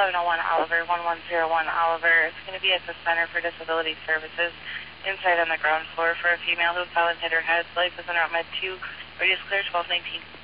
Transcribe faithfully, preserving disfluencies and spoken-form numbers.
eleven oh one Oliver, one one zero one Oliver. It's going to be at the Center for Disability Services inside on the ground floor for a female who fell and hit her head. Life is in route med two, radius clear twelve nineteen.